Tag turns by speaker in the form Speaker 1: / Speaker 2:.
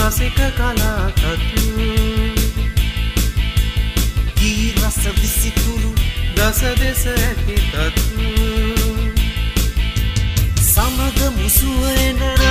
Speaker 1: රසික කලාකතු
Speaker 2: ගී රස විසිතුරු
Speaker 1: දස දෙස ඇති තතු
Speaker 2: සමග මුසුව එන